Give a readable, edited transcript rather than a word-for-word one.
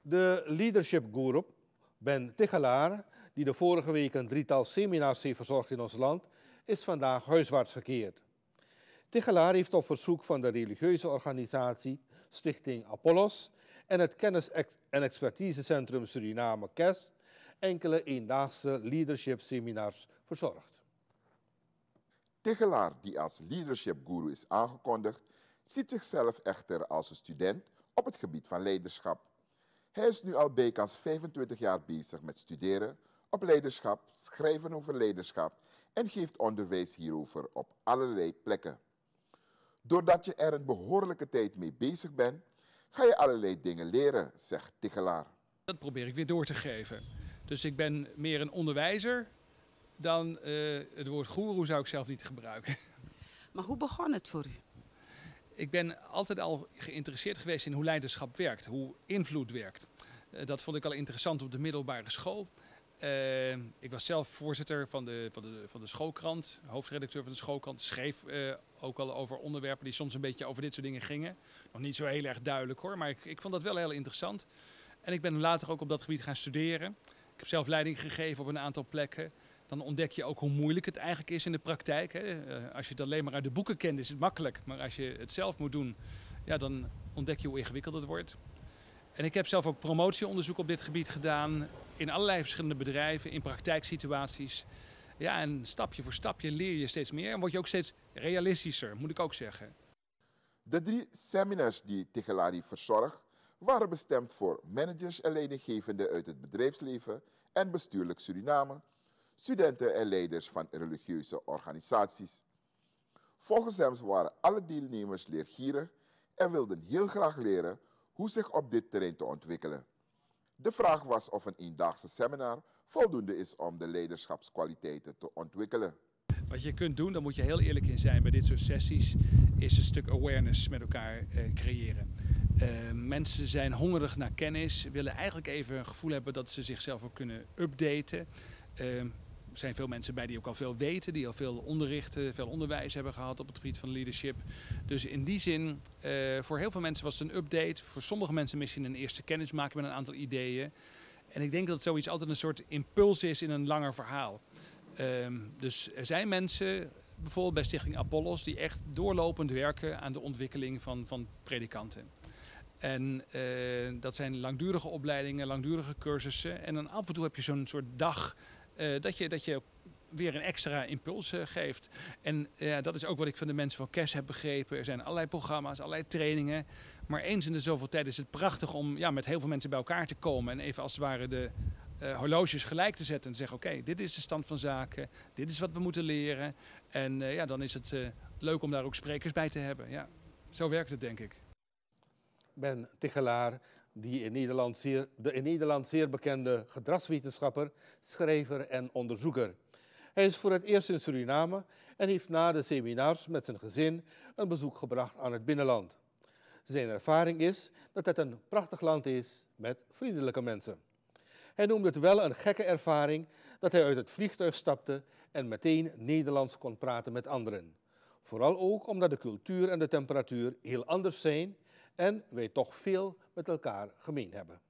De Leadership Guru, Ben Tichelaar, die de vorige week een drietal seminars heeft verzorgd in ons land, is vandaag huiswaarts gekeerd. Tichelaar heeft op verzoek van de religieuze organisatie Stichting Apollos en het Kennis- en Expertisecentrum Suriname KES enkele eendaagse leadership seminars verzorgd. Tichelaar, die als leadership guru is aangekondigd, ziet zichzelf echter als een student op het gebied van leiderschap. Hij is nu al bijkans 25 jaar bezig met studeren op leiderschap, schrijven over leiderschap en geeft onderwijs hierover op allerlei plekken. Doordat je er een behoorlijke tijd mee bezig bent, ga je allerlei dingen leren, zegt Tichelaar. Dat probeer ik weer door te geven. Dus ik ben meer een onderwijzer dan het woord goeroe zou ik zelf niet gebruiken. Maar hoe begon het voor u? Ik ben altijd al geïnteresseerd geweest in hoe leiderschap werkt, hoe invloed werkt. Dat vond ik al interessant op de middelbare school. Ik was zelf voorzitter van de schoolkrant, hoofdredacteur van de schoolkrant. Schreef ook al over onderwerpen die soms een beetje over dit soort dingen gingen. Nog niet zo heel erg duidelijk hoor, maar ik vond dat wel heel interessant. En ik ben later ook op dat gebied gaan studeren. Ik heb zelf leiding gegeven op een aantal plekken. Dan ontdek je ook hoe moeilijk het eigenlijk is in de praktijk. Hè. Als je het alleen maar uit de boeken kent is het makkelijk. Maar als je het zelf moet doen, ja, dan ontdek je hoe ingewikkeld het wordt. En ik heb zelf ook promotieonderzoek op dit gebied gedaan. In allerlei verschillende bedrijven, in praktijksituaties. Ja, en stapje voor stapje leer je steeds meer. En word je ook steeds realistischer, moet ik ook zeggen. De 3 seminars die Tichelaar heeft verzorgd, waren bestemd voor managers en leidinggevenden uit het bedrijfsleven en bestuurlijk Suriname, studenten en leiders van religieuze organisaties. Volgens hem waren alle deelnemers leergierig en wilden heel graag leren hoe zich op dit terrein te ontwikkelen. De vraag was of een eendaagse seminar voldoende is om de leiderschapskwaliteiten te ontwikkelen. Wat je kunt doen, daar moet je heel eerlijk in zijn bij dit soort sessies, is een stuk awareness met elkaar creëren. Mensen zijn hongerig naar kennis, willen eigenlijk even een gevoel hebben dat ze zichzelf ook kunnen updaten. Er zijn veel mensen bij die ook al veel weten, die al veel onderrichten, veel onderwijs hebben gehad op het gebied van leadership. Dus in die zin, voor heel veel mensen was het een update. Voor sommige mensen misschien een eerste kennismaking met een aantal ideeën. En ik denk dat zoiets altijd een soort impuls is in een langer verhaal. Dus er zijn mensen, bijvoorbeeld bij Stichting Apollos, die echt doorlopend werken aan de ontwikkeling van predikanten. En dat zijn langdurige opleidingen, langdurige cursussen. En dan af en toe heb je zo'n soort dag dat je weer een extra impuls geeft. En dat is ook wat ik van de mensen van KES heb begrepen. Er zijn allerlei programma's, allerlei trainingen. Maar eens in de zoveel tijd is het prachtig om met heel veel mensen bij elkaar te komen. En even als het ware de horloges gelijk te zetten. En te zeggen, oké, dit is de stand van zaken. Dit is wat we moeten leren. En dan is het leuk om daar ook sprekers bij te hebben. Ja, zo werkt het, denk ik. Ben Tichelaar, die in Nederland zeer bekende gedragswetenschapper, schrijver en onderzoeker. Hij is voor het eerst in Suriname en heeft na de seminars met zijn gezin een bezoek gebracht aan het binnenland. Zijn ervaring is dat het een prachtig land is met vriendelijke mensen. Hij noemde het wel een gekke ervaring dat hij uit het vliegtuig stapte en meteen Nederlands kon praten met anderen. Vooral ook omdat de cultuur en de temperatuur heel anders zijn en wij toch veel met elkaar gemeen hebben.